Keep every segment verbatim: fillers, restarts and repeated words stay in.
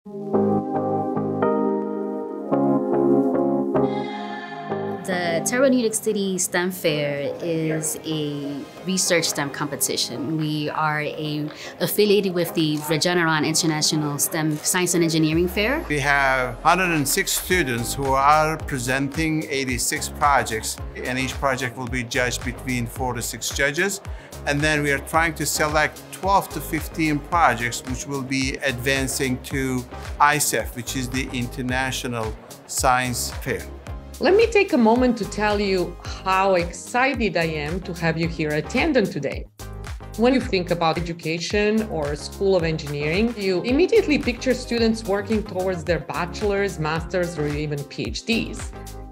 The Terra New York City STEM Fair is a research STEM competition. We are a, affiliated with the Regeneron International STEM Science and Engineering Fair. We have one hundred six students who are presenting eighty-six projects, and each project will be judged between four to six judges. And then we are trying to select twelve to fifteen projects which will be advancing to I S E F, which is the International Science Fair. Let me take a moment to tell you how excited I am to have you here at Tandon today. When you think about education or School of Engineering, you immediately picture students working towards their bachelor's, master's, or even PhDs.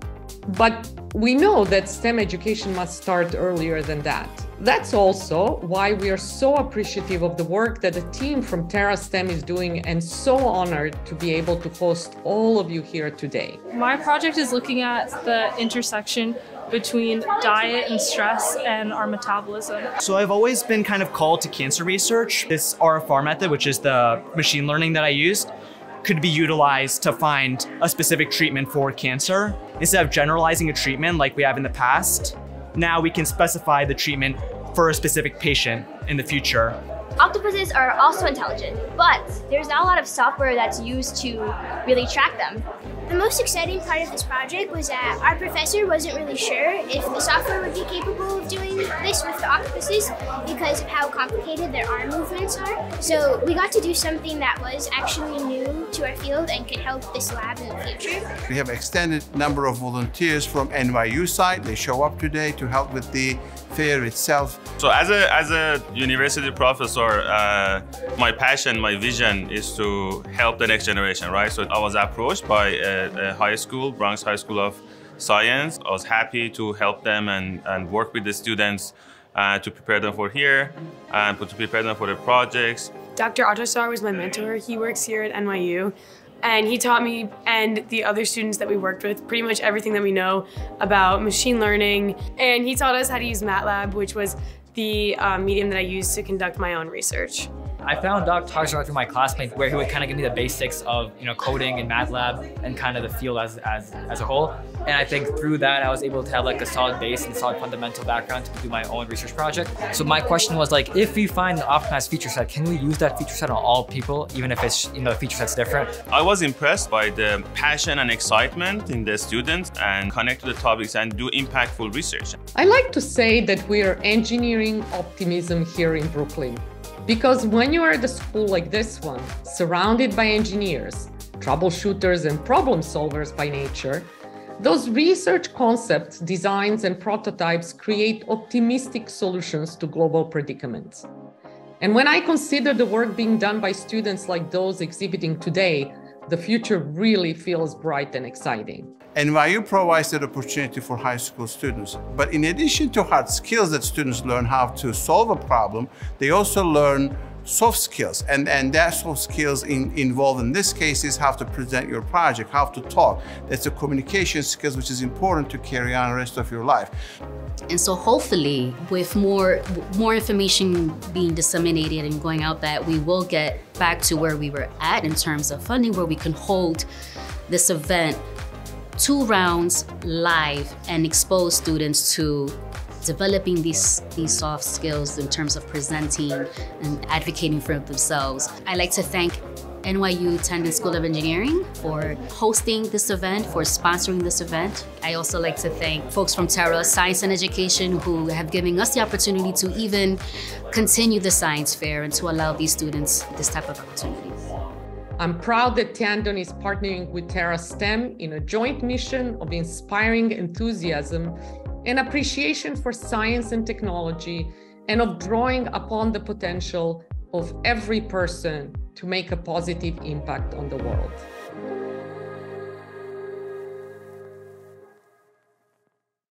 But we know that STEM education must start earlier than that. That's also why we are so appreciative of the work that the team from Terra STEM is doing, and so honored to be able to host all of you here today. My project is looking at the intersection between diet and stress and our metabolism. So I've always been kind of called to cancer research. This R F R method, which is the machine learning that I used, could be utilized to find a specific treatment for cancer. Instead of generalizing a treatment like we have in the past, now we can specify the treatment for a specific patient in the future. Octopuses are also intelligent, but there's not a lot of software that's used to really track them. The most exciting part of this project was that our professor wasn't really sure if the software would be capable of doing this with the octopuses because of how complicated their arm movements are. So we got to do something that was actually new to our field and could help this lab in the future. We have extended number of volunteers from N Y U side. They show up today to help with the fair itself. So as a, as a university professor, uh, my passion, my vision is to help the next generation, right? So I was approached by a, a high school, Bronx High School of Science. I was happy to help them and, and work with the students uh, to prepare them for here and to prepare them for the projects. Doctor Autosar was my mentor. He works here at N Y U. And he taught me and the other students that we worked with pretty much everything that we know about machine learning. And he taught us how to use MATLAB, which was the uh, medium that I used to conduct my own research. I found Doctor Harshaw through my classmates, where he would kind of give me the basics of you know coding and MATLAB and kind of the field as, as, as a whole. And I think through that, I was able to have like a solid base and solid fundamental background to do my own research project. So my question was like, if we find the optimized feature set, can we use that feature set on all people, even if it's you know the feature set's different? I was impressed by the passion and excitement in the students and connect to the topics and do impactful research. I like to say that we are engineering optimism here in Brooklyn. Because when you are at a school like this one, surrounded by engineers, troubleshooters and problem solvers by nature, those research concepts, designs and prototypes create optimistic solutions to global predicaments. And when I consider the work being done by students like those exhibiting today, the future really feels bright and exciting. N Y U provides that opportunity for high school students. But in addition to hard skills that students learn how to solve a problem, they also learn soft skills. And, and that soft skills in, involved in this case is how to present your project, how to talk. That's a communication skills which is important to carry on the rest of your life. And so hopefully with more, more information being disseminated and going out, that we will get back to where we were at in terms of funding, where we can hold this event two rounds live and expose students to developing these, these soft skills in terms of presenting and advocating for themselves. I'd like to thank N Y U Tandon School of Engineering for hosting this event, for sponsoring this event. I also like to thank folks from Terra Science and Education who have given us the opportunity to even continue the science fair and to allow these students this type of opportunity. I'm proud that Tandon is partnering with Terra STEM in a joint mission of inspiring enthusiasm and appreciation for science and technology, and of drawing upon the potential of every person to make a positive impact on the world.